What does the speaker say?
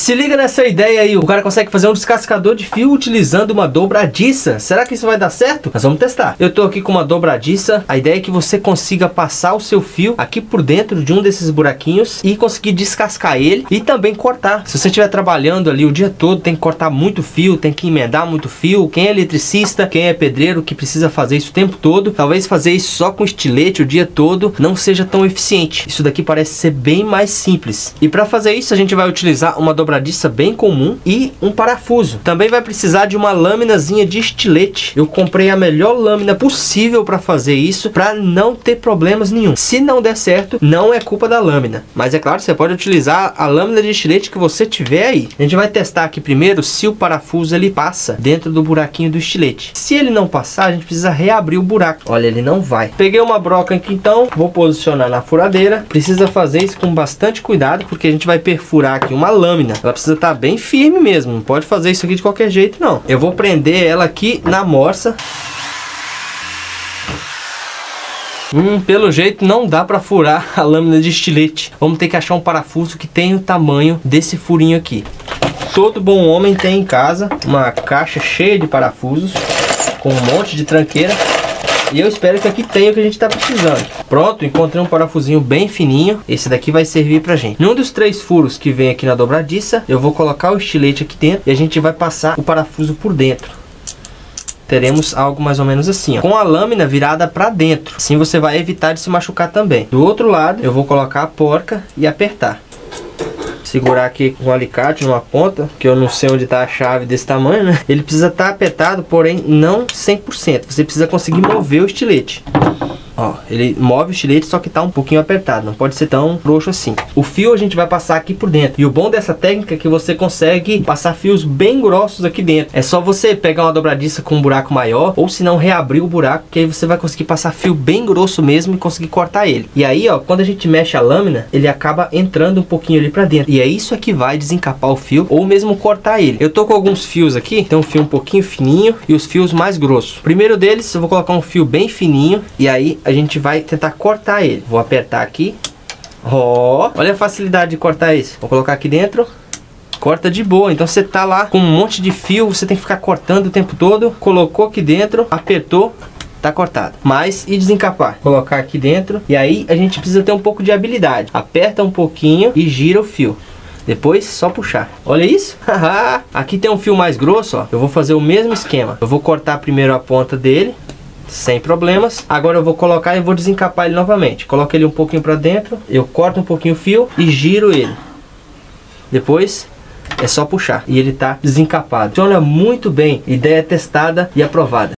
Se liga nessa ideia aí, o cara consegue fazer um descascador de fio utilizando uma dobradiça. Será que isso vai dar certo? Nós vamos testar. Eu tô aqui com uma dobradiça. A ideia é que você consiga passar o seu fio aqui por dentro de um desses buraquinhos e conseguir descascar ele e também cortar. Se você estiver trabalhando ali o dia todo, tem que cortar muito fio, tem que emendar muito fio. Quem é eletricista, quem é pedreiro que precisa fazer isso o tempo todo, talvez fazer isso só com estilete o dia todo não seja tão eficiente. Isso daqui parece ser bem mais simples. E para fazer isso a gente vai utilizar uma dobradiça bem comum e um parafuso. Também vai precisar de uma lâminazinha de estilete. Eu comprei a melhor lâmina possível para fazer isso, para não ter problemas nenhum. Se não der certo, não é culpa da lâmina, mas é claro, você pode utilizar a lâmina de estilete que você tiver aí. A gente vai testar aqui primeiro se o parafuso ele passa dentro do buraquinho do estilete. Se ele não passar, a gente precisa reabrir o buraco. Olha, ele não vai. Peguei uma broca aqui então, vou posicionar na furadeira. Precisa fazer isso com bastante cuidado, porque a gente vai perfurar aqui uma lâmina. Ela precisa estar bem firme mesmo, não pode fazer isso aqui de qualquer jeito não. Eu vou prender ela aqui na morsa. Pelo jeito não dá para furar a lâmina de estilete. Vamos ter que achar um parafuso que tenha o tamanho desse furinho aqui. Todo bom homem tem em casa uma caixa cheia de parafusos com um monte de tranqueira. E eu espero que aqui tenha o que a gente está precisando. Pronto, encontrei um parafusinho bem fininho. Esse daqui vai servir pra gente. Num dos 3 furos que vem aqui na dobradiça, eu vou colocar o estilete aqui dentro e a gente vai passar o parafuso por dentro. Teremos algo mais ou menos assim, ó, com a lâmina virada para dentro. Assim você vai evitar de se machucar também. Do outro lado, eu vou colocar a porca e apertar. Segurar aqui com um alicate numa ponta, que eu não sei onde está a chave desse tamanho, né? Ele precisa estar apertado, porém não 100%. Você precisa conseguir mover o estilete. Ó, ele move o estilete, só que tá um pouquinho apertado, não pode ser tão frouxo assim. O fio a gente vai passar aqui por dentro. E o bom dessa técnica é que você consegue passar fios bem grossos aqui dentro. É só você pegar uma dobradiça com um buraco maior, ou se não reabrir o buraco, que aí você vai conseguir passar fio bem grosso mesmo e conseguir cortar ele. E aí, ó, quando a gente mexe a lâmina, ele acaba entrando um pouquinho ali pra dentro. E é isso que vai desencapar o fio, ou mesmo cortar ele. Eu tô com alguns fios aqui, tem um fio um pouquinho fininho e os fios mais grossos. O primeiro deles, eu vou colocar um fio bem fininho, e aí a gente vai tentar cortar ele. Vou apertar aqui. Ó, olha a facilidade de cortar isso. Vou colocar aqui dentro. Corta de boa. Então você tá lá com um monte de fio, você tem que ficar cortando o tempo todo. Colocou aqui dentro, apertou, tá cortado. Mas e desencapar? Colocar aqui dentro. E aí a gente precisa ter um pouco de habilidade. Aperta um pouquinho e gira o fio. Depois só puxar. Olha isso. Aqui tem um fio mais grosso, ó. Eu vou fazer o mesmo esquema. Eu vou cortar primeiro a ponta dele, sem problemas. Agora eu vou colocar e vou desencapar ele novamente. Coloco ele um pouquinho para dentro, eu corto um pouquinho o fio e giro ele. Depois é só puxar e ele tá desencapado. Funciona muito bem. Ideia testada e aprovada.